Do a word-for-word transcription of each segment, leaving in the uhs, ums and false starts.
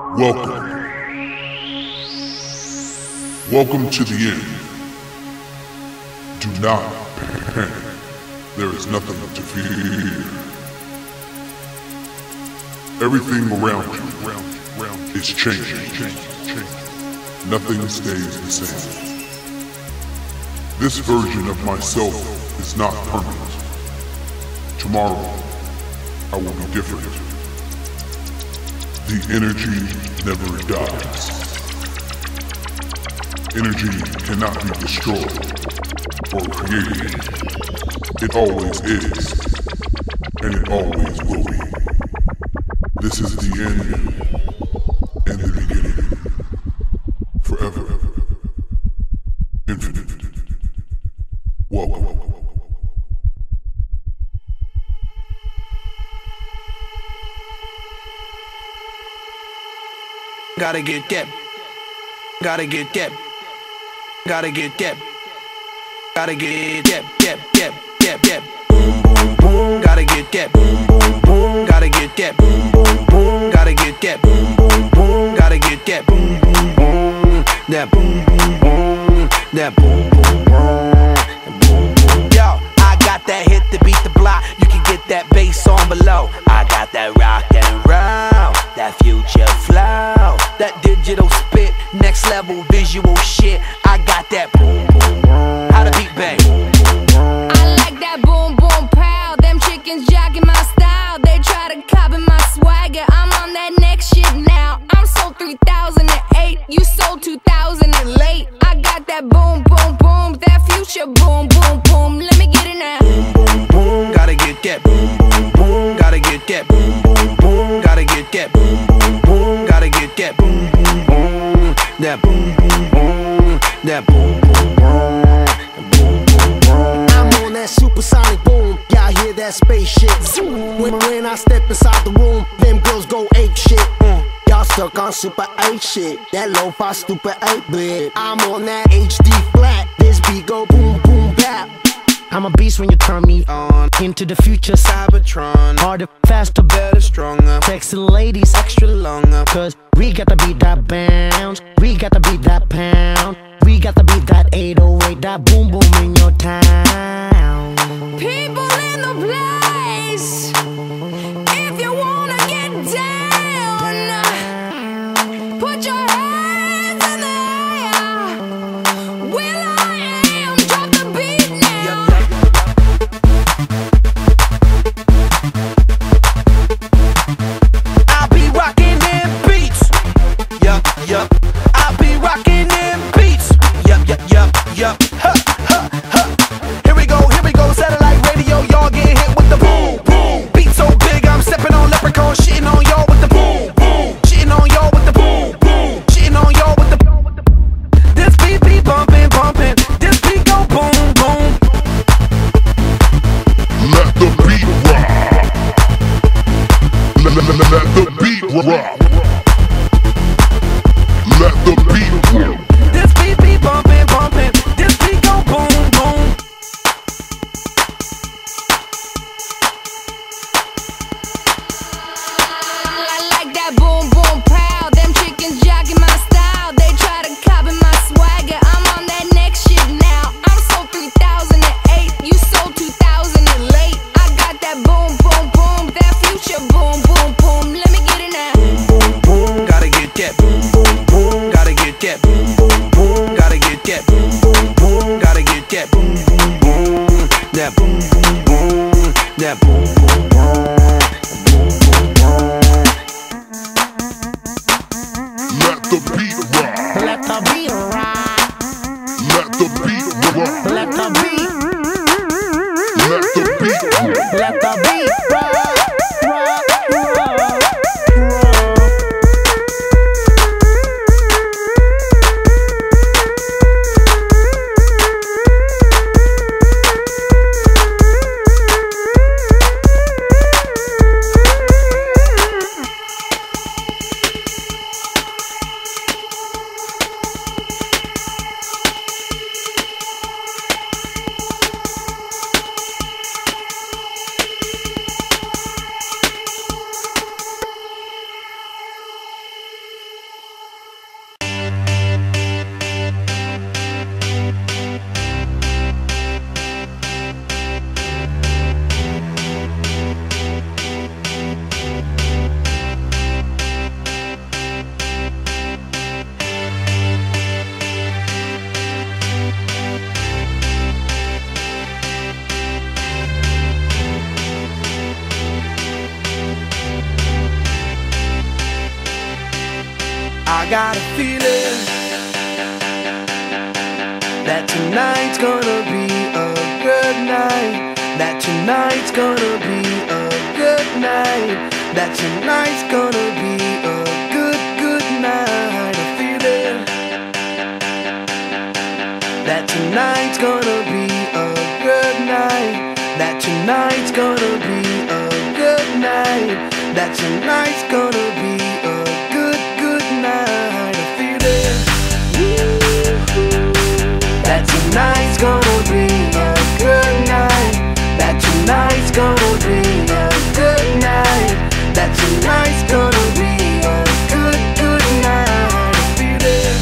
Welcome. Welcome to the end. Do not panic. There is nothing to fear. Everything around you is changing. Nothing stays the same. This version of myself is not permanent. Tomorrow, I will be different. The energy never dies. Energy cannot be destroyed or created. It always is, and it always will be. This is the end and the beginning. Forever. Infinite. Welcome. Gotta get that. Gotta get that. Gotta get that. Gotta get that. That. That. That. That. Boom boom boom. Gotta get that. Boom boom boom. Gotta get that. Boom boom boom. Gotta get that. Boom boom boom. Gotta get that. Boom boom boom. That boom boom boom. That boom boom boom. Yo, I got that hit to beat the block. You can get that bass on below. I got that rock and roll, that future flow, that digital spit, next level visual shit. I got that boom boom boom. How to beat bang. I like that boom boom pow. Them chickens jogging my style. They try to copy my swagger. I'm on that next shit now. I'm sold three thousand eight. You sold two thousand late. I got that boom boom boom. That future boom boom boom. Let me get it now. Boom boom boom. Gotta get that boom boom boom. Gotta get that boom boom boom. Gotta get that boom boom boom. Gotta get that boom boom boom. That boom boom boom. That boom boom boom. I'm on that supersonic boom. Y'all hear that spaceship? Zoom. When, when I step inside the room, them girls go ape shit. Mm. Y'all stuck on super eight shit. That lo-fi stupid eight bit. I'm on that H D flat. This beat go boom boom bap. I'm a beast when you turn me on. Into the future, Cybertron. Harder, faster, better, stronger. Sexy ladies, extra longer. Cause we got to beat that bounce. We got to beat that pound. We got to beat that eight oh eight. That boom boom in your town. People in the place, if you wanna get down, put your hands in the air. Will I am, drop the beat now. I'll be rocking them beats. Yup, yup. I'll be rocking them beats. Yup, yup, yup, yup. Ha, ha, ha. Here we go, here we go. Satellite radio, y'all get hit with the boom, boom. Beat so big, I'm stepping on leprechaun, shitting on y'all with the boom, boom. Shitting on y'all with the boom, boom. Shitting on y'all with the boom. This beat be bumping, bumping. This beat go boom, boom. Let the beat rock. Let, let, let, let the beat rock. Let the beat rock. This beat be bumping, bumping. This beat go boom, boom. I like that boom boom pow. Them chickens jogging my style. They try to copy my swagger. I'm on that next shit now. I'm sold three thousand eight. You sold two thousand late. I got that boom boom boom. That future boom boom boom. Let me get it now. Boom boom boom. Gotta get that boom boom boom. Gotta get that boom boom boom. Gotta get that boom boom boom. Gotta get that boom boom boom. That boom boom boom. That boom boom boom. Let the beat rock. Let the beat rock. Let the beat rock. Let the beat. Let the beat rock. Let the beat rock. Rock, rock, rock. got a feeling that tonight's gonna be a good night. That tonight's gonna be a good night. That tonight's gonna be a good, good night. A feeling that tonight's gonna be a good night. That tonight's gonna be a good night. That tonight's gonna be a good, good night. A feeling that tonight's gonna be a good night. That tonight's gonna be a good night. That tonight's gonna be a good, good night. A feeling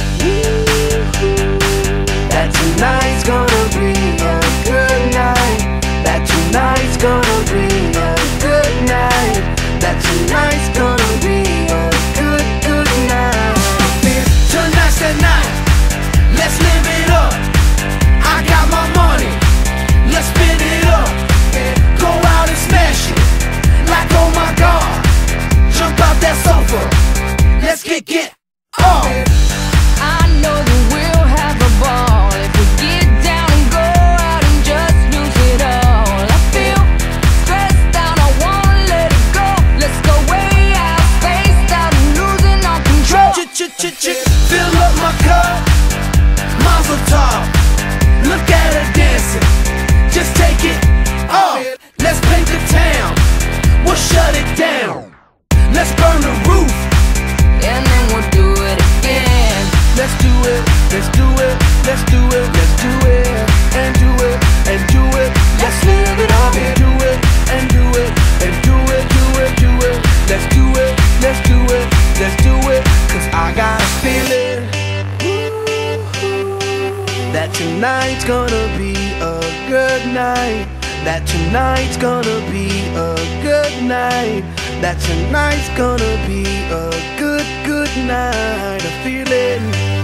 that tonight's gonna be a good night. That tonight's gonna be a good night. That tonight's gonna be a good, good night. Tonight's the night. Let's live it up. I got my money. Let's spin it up. Go out and smash it. Like oh my God. Jump out that sofa. Let's get get off. I know that we'll have a ball if we get down and go out and just lose it all. I feel stressed out, I wanna let it go. Let's go way out, spaced out and losing all control. Ch-ch-ch-ch, fill up my cup. Mazel tov. Look at her dancing. Just take it off. Let's paint the town. We'll shut it down. Let's burn the roof. And then we'll do it again. Let's do it, let's do it, let's do it, let's do it, and do it, and do it. Let's live it up and do it, and do it, and do it, do it, do it. Let's do it, let's do it, let's do it. Cause I got a feeling that tonight's gonna be a good night. That tonight's gonna be a good night. That tonight's gonna be a good, good night. A feeling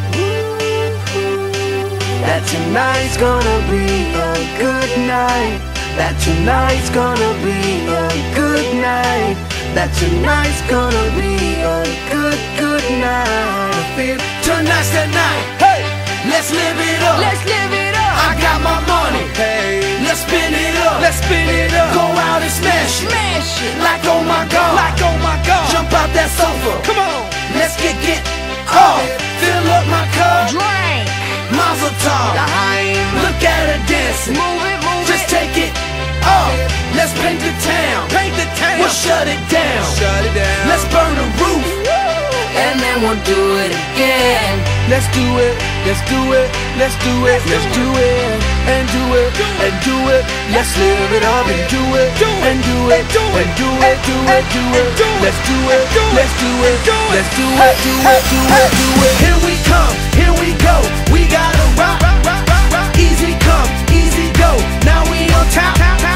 that tonight's gonna be a good night. That tonight's gonna be a good night. That tonight's gonna be a good, good night. I feel tonight's the night. Hey, let's live it up. Let's live it up. I got my money. Hey, let's spin it up. Let's spin it up. Go out and smash it. Smash it. Like oh my God. Like oh my God. Jump out that sofa. Come on. Let's get get off. Fill up my cup. Drink. Mazel tov. L'chaim. Look at her dancing. Move it, move Just it. take it off. Let's paint the town. Paint the town. We'll shut it down. Shut it down. Let's burn the roof. And then we'll do it again. Let's do it, let's do it, let's do it, let's do it, and do it, and do it. Let's live it up and do it, and do it, and do it, do it, do it. Let's do it, let's do it, let's do it, do it, do it, do it. Here we come, here we go. We gotta rock, easy come, easy go. Now we on top.